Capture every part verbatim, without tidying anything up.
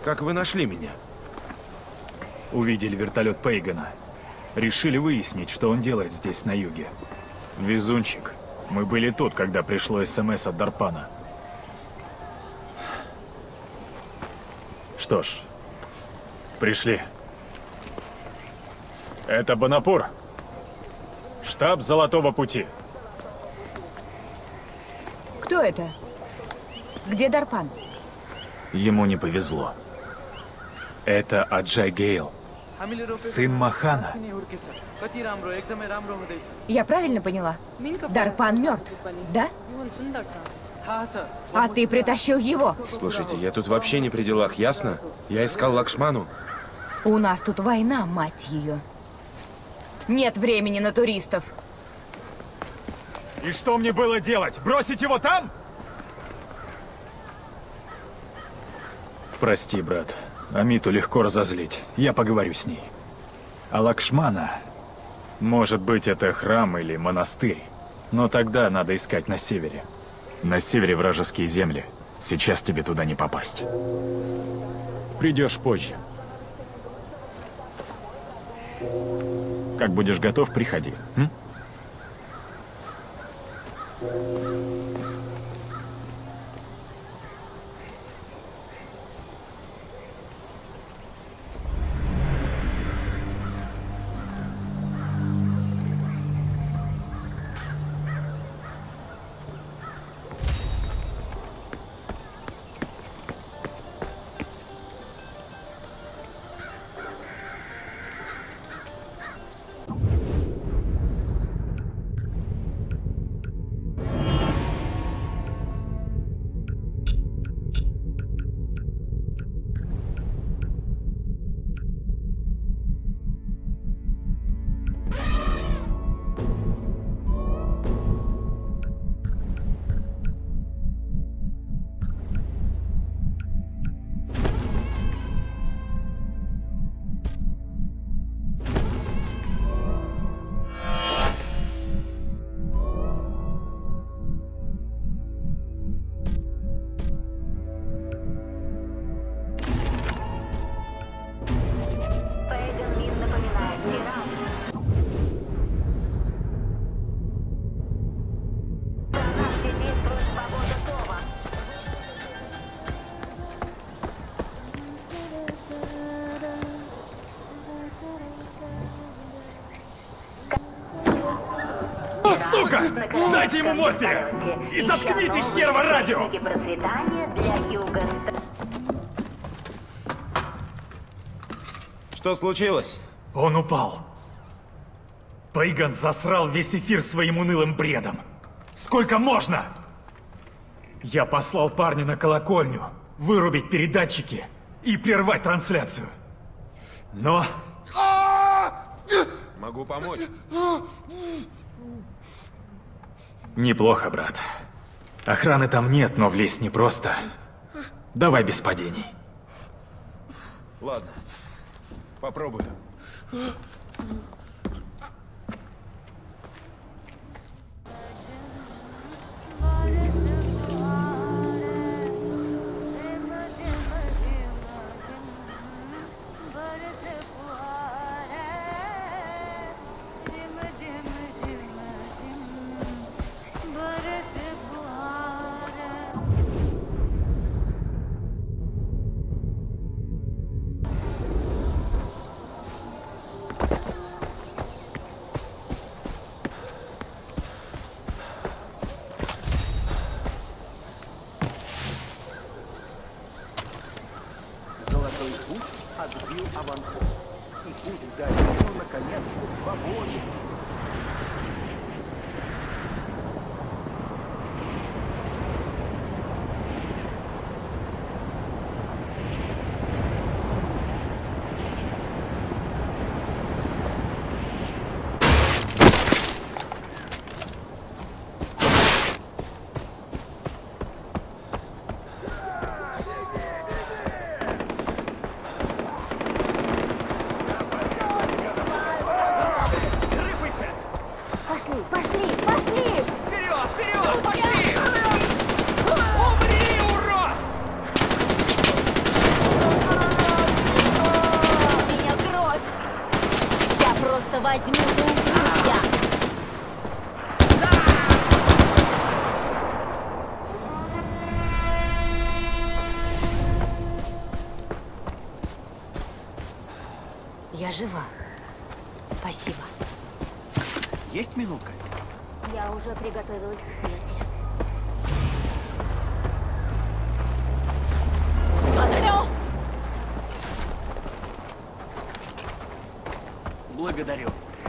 Как вы нашли меня? Увидели вертолет Пейгана. Решили выяснить, что он делает здесь, на юге. Везунчик. Мы были тут, когда пришло СМС от Дарпана. Что ж, пришли. Это Бонапур. Штаб Золотого Пути. Кто это? Где Дарпан? Ему не повезло. Это Аджай Гейл, сын Махана. Я правильно поняла? Дарпан мертв, да? А ты притащил его? Слушайте, я тут вообще не при делах, ясно? Я искал Лакшману. У нас тут война, мать ее. Нет времени на туристов. И что мне было делать? Бросить его там? Прости, брат. Амиту легко разозлить. Я поговорю с ней. А Лакшмана... Может быть, это храм или монастырь. Но тогда надо искать на севере. На севере вражеские земли. Сейчас тебе туда не попасть. Придешь позже. Как будешь готов, приходи. М? Сука! Дайте ему морфия! И заткните херово радио! Что случилось? Он упал. Пейган засрал весь эфир своим унылым бредом. Сколько можно? Я послал парня на колокольню вырубить передатчики и прервать трансляцию. Но... Могу помочь. Неплохо, брат. Охраны там нет, но влезть непросто. Давай без падений. Ладно. Попробую. Отбил аванпост. И путь к долину наконец-то свободен. Я жива. Спасибо. Есть минутка? Я уже приготовилась к смерти. Смотрю! Благодарю.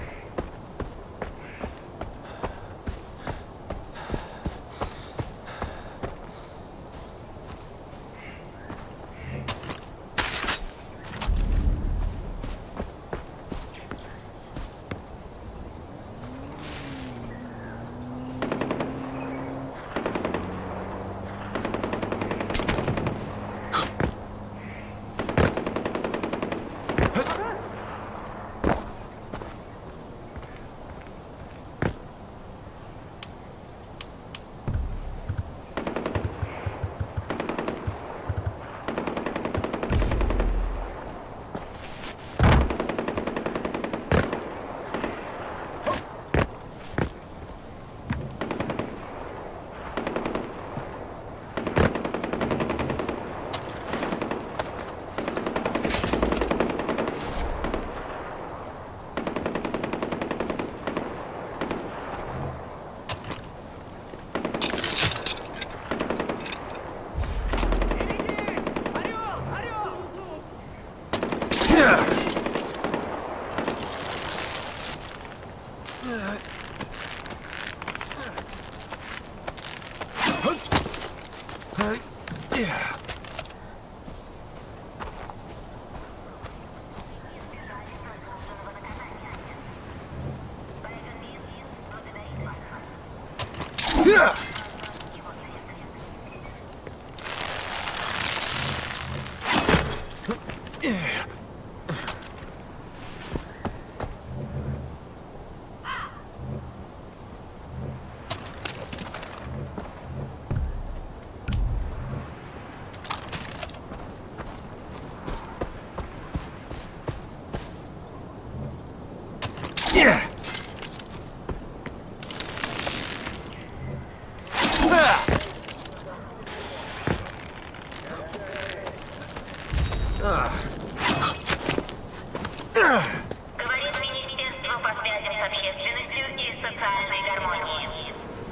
Говорит Министерство по связям с общественностью и социальной гармонии.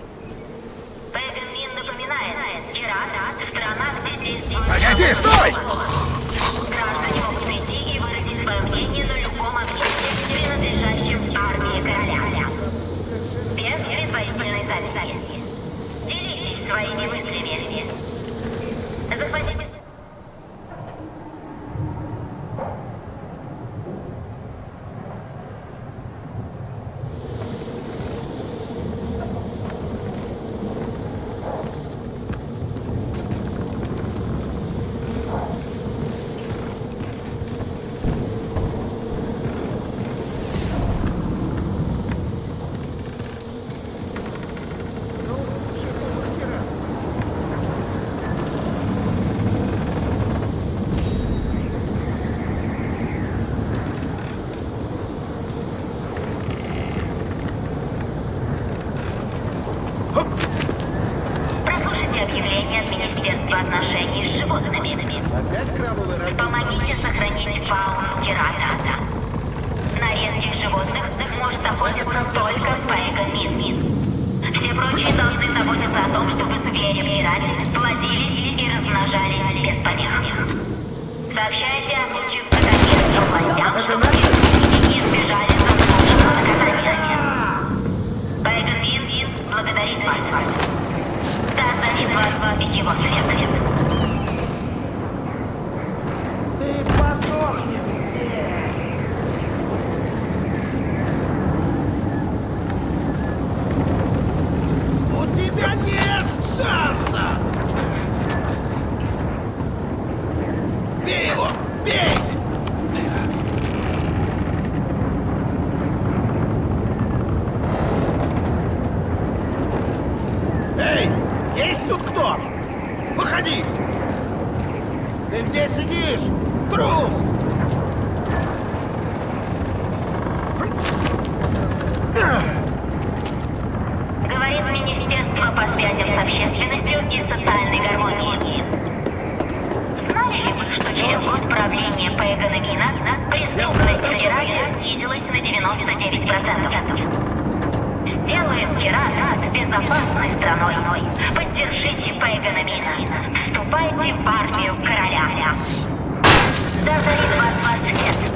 Пеган Мин напоминает, Иран – страна, где действует... Погоди, стой! Граждане могут прийти и выразить свое мнение на любом объекте, принадлежащем армии короля. Без предварительной записи. Делитесь своими мыслями. Захватите... Объявление от Министерства отношений с животными. Опять крабовый раб? Помогите сохранить фауну Тирата. На редких животных может охотиться только Пеган Мин. Все прочие должны заботиться о том, чтобы звери в Тирате плодились и размножались без помех. Сообщайте о случаях протестов властям, чтобы преступники не избежали заслуженного наказания. Пеган Мин благодарит вас. Да оставит вас его след. Ты подохнешь! У тебя нет шанса! Бей его! Бей! Эй! Есть тут кто? Выходи! Ты где сидишь? Трус! Говорит Министерство по связям с общественностью и социальной гармонии. Знали ли вы, что через год правления Пегана Мина преступность вероятность снизилась на девяносто девять процентов. Сделаем Кират безопасной страной. Поддержите Пейгана Мина. Вступайте в армию короля. Дозорит вас двадцать лет.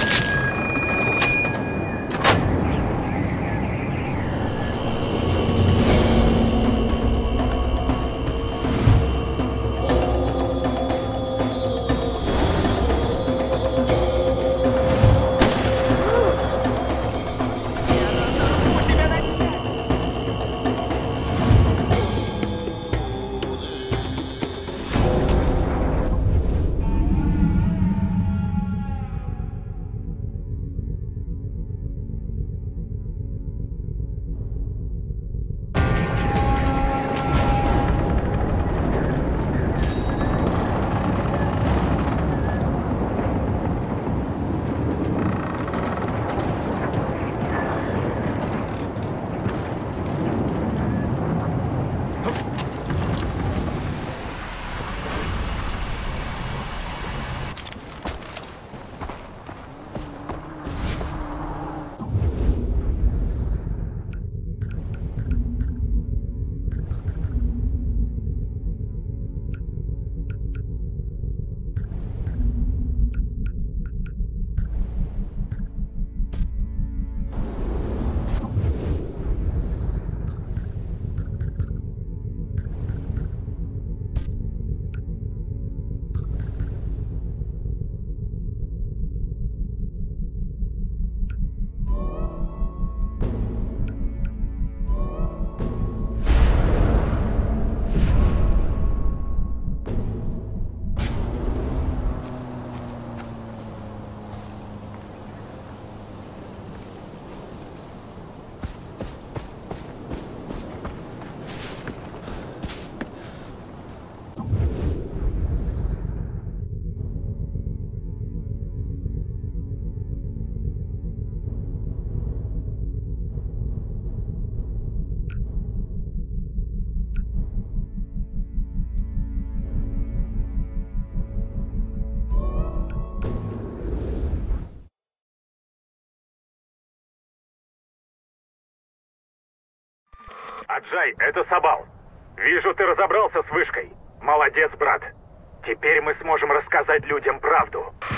Аджай, это Сабал. Вижу, ты разобрался с вышкой. Молодец, брат. Теперь мы сможем рассказать людям правду.